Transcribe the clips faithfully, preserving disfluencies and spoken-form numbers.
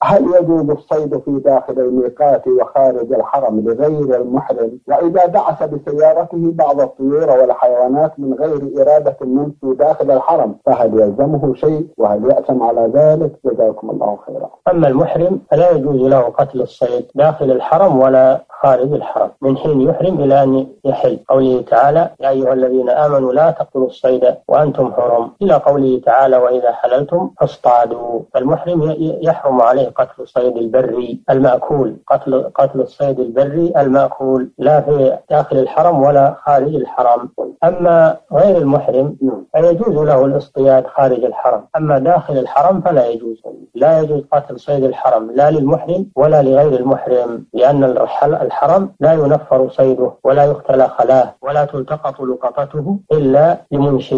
هل يجوز الصيد في داخل الميقات وخارج الحرم لغير المحرم؟ وإذا دعس بسيارته بعض الطيور والحيوانات من غير إرادة منه في داخل الحرم فهل يلزمه شيء وهل يأثم على ذلك؟ جزاكم الله خيرا. أما المحرم فلا يجوز له قتل الصيد داخل الحرم ولا خارج الحرم من حين يحرم إلى أن يحل. قوله تعالى: يا أيها الذين آمنوا لا تقتلوا الصيد وأنتم حرم، إلى قوله تعالى: وإذا حللتم فاصطادوا. فالمحرم يحرم عليه قتل الصيد البري المأكول، قتل قتل الصيد البري المأكول لا في داخل الحرم ولا خارج الحرم. أما غير المحرم فيجوز له الاصطياد خارج الحرم، أما داخل الحرم فلا يجوز. لا يجوز قتل صيد الحرم لا للمحرم ولا لغير المحرم، لأن الحرم لا ينفر صيده ولا يختلى خلاه ولا تلتقط لقطته إلا لمنشد.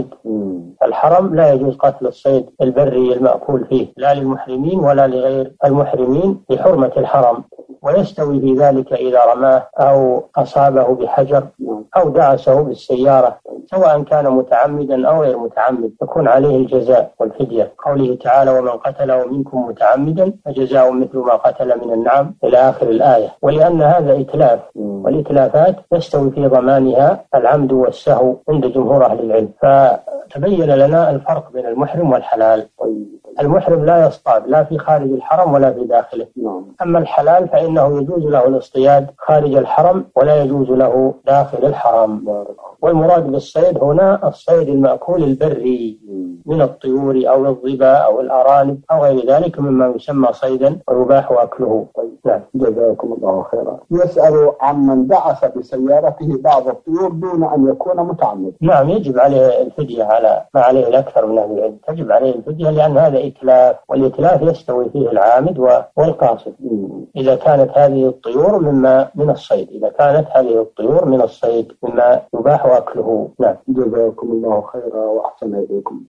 الحرم لا يجوز قتل الصيد البري المأكول فيه لا للمحرمين ولا لغير المحرمين لحرمة الحرم. ويستوي في ذلك إذا رماه أو أصابه بحجر أو دعسه بالسيارة، سواء كان متعمدا أو غير متعمد، يكون عليه الجزاء والفدية. قوله تعالى: ومن قتله منكم متعمدا فجزاء مثل ما قتل من النعم، إلى آخر الآية. ولأن هذا إتلاف، والإتلافات يستوي في ضمانها العمد والسهو عند جمهور أهل العلم. فتبين لنا الفرق بين المحرم والحلال. المحرم لا يصطاد لا في خارج الحرم ولا في داخله. أما الحلال فإنه يجوز له الاصطياد خارج الحرم ولا يجوز له داخل الحرم. والمراد بالصيد هنا الصيد المأكول البري من الطيور أو الظبا أو الأرانب أو غير ذلك مما يسمى صيدا ويباح أكله. نعم، جزاكم الله خيرا. يسأل عمن دعس بسيارته بعض الطيور دون أن يكون متعمد. نعم، يجب عليه الفدية على ما عليه الأكثر من أهل العلم، تجب عليه الفدية، لأن هذا إتلاف، والإتلاف يستوي فيه العامد والقاصد. إذا كانت هذه الطيور مما من الصيد، إذا كانت هذه الطيور من الصيد مما يباح أكله. نعم، جزاكم الله خيرا وأحسن إليكم.